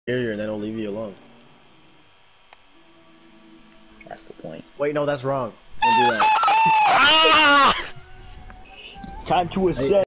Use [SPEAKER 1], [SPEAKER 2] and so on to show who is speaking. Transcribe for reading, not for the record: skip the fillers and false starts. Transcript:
[SPEAKER 1] and then it'll leave you alone.
[SPEAKER 2] That's the point.
[SPEAKER 1] Wait, no, that's wrong. Don't do that.
[SPEAKER 2] Time to ascend.